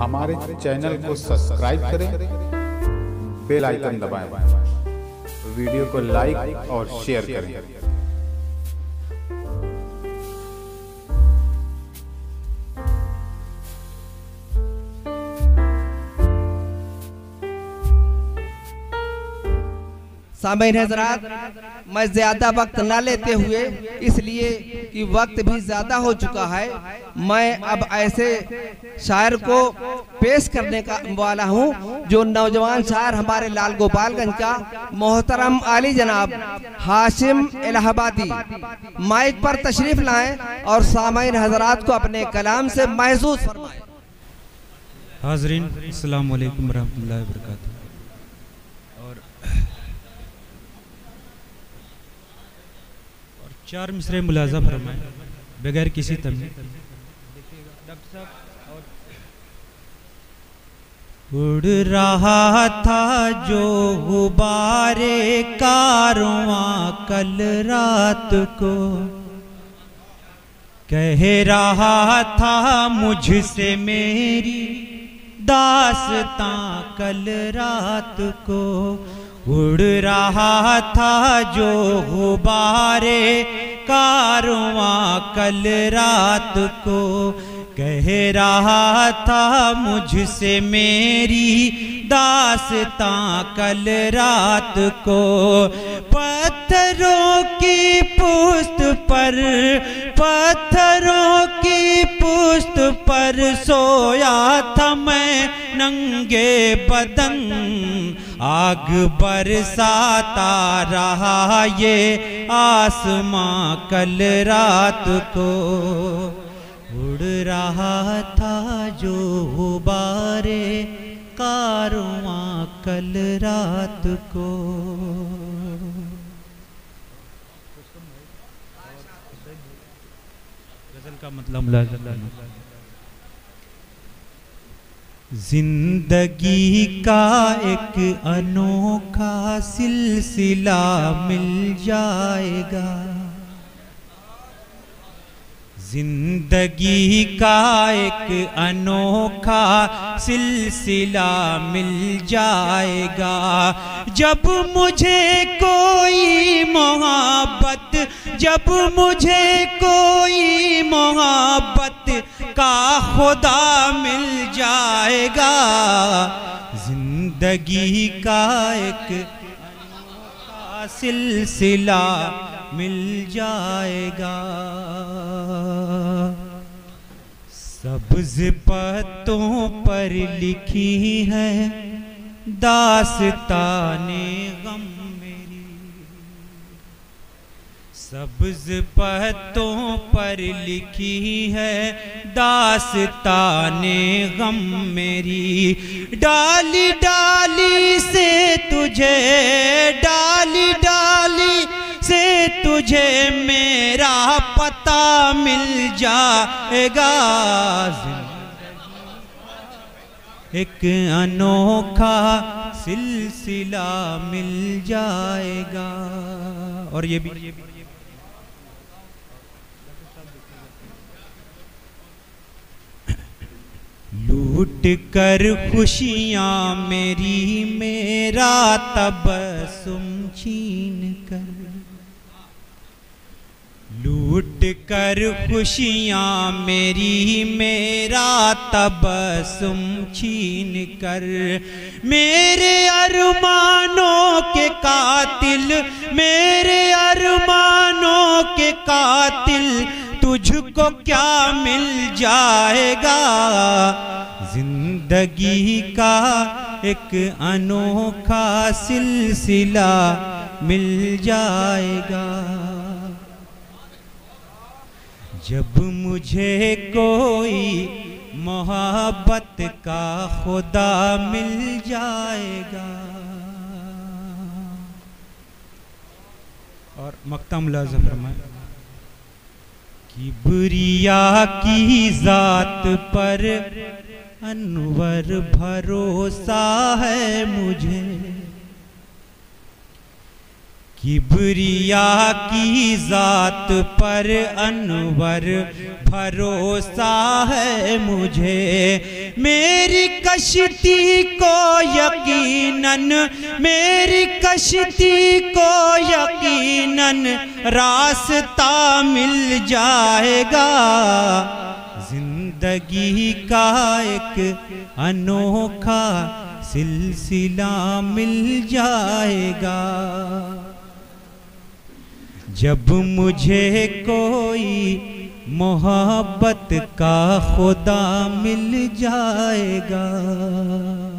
हमारे चैनल को सब्सक्राइब करें, बेल आइकन दबाएं, वीडियो को लाइक और शेयर करें। सामईन हज़रात, मैं ज़्यादा वक्त ना लेते हुए, इसलिए कि वक्त भी ज़्यादा हो चुका है, मैं अब ऐसे शायर को पेश करने का वाला हूँ जो नौजवान शायर हमारे लाल गोपालगंज का मोहतरम आली जनाब हाशिम इलाहाबादी माइक पर तशरीफ लाएं और सामईन हज़रात को अपने कलाम से महसूस फरमाएं। हाज़रीन, अस्सलाम वालेकुम रहमतुल्लाहि व बरकातहू। चार मिसरे मुलाजा फरमाए बगैर किसी तमीज़। उड़ रहा था जो गुबारे कारवां कल रात को, कह रहा था मुझसे मेरी दास्तां कल रात को। उड़ रहा था जो गुबारे कारवां कल रात को, कह रहा था मुझसे मेरी दास्तां कल रात को। पत्थरों की पुश्त पर, पत्थरों की पुश्त पर सोया था मैं नंगे बदन, आग बरसाता रहा ये आसमां कल रात को। उड़ रहा था जो गुबारे कारवां कल रात को। गजल का मतलब जिंदगी का एक अनोखा सिलसिला मिल जाएगा, जिंदगी का एक अनोखा सिलसिला मिल जाएगा। जब मुझे कोई मोहब्बत, जब मुझे कोई मोहब्बत का खुदा मिल जाएगा, जिंदगी का एक अनोखा सिलसिला मिल जाएगा। सब्ज़ पत्तों पर लिखी है दास्ताने गम मेरी, सब्ज़ पत्तों पर लिखी है दास्ताने गम मेरी। डाली डाली से तुझे, डाली डाली से तुझे मेरा पता मिल जाएगा, एक अनोखा सिलसिला मिल जाएगा। और ये भी लूट कर खुशियां मेरी मेरा तबस्सुम छीन कर, लूट कर खुशियां मेरी मेरा तबस्सुम छीन कर। मेरे अरमानों के कातिल, मेरे अरमानों के कातिल तुझको क्या मिल जाएगा, जिंदगी का एक अनोखा सिलसिला मिल जाएगा। जब मुझे कोई मोहब्बत का खुदा मिल जाएगा। और मक्ता मुलाज़ा फरमाए, किबरिया की जात पर अनवर भरोसा है मुझे, किबरिया की जात पर अनवर भरोसा है मुझे, मेरी कश्ती को यकीनन, मेरी कश्ती को यकीनन रास्ता मिल जाएगा। जिंदगी का एक अनोखा सिलसिला मिल जाएगा। जब मुझे कोई मोहब्बत का खुदा मिल जाएगा।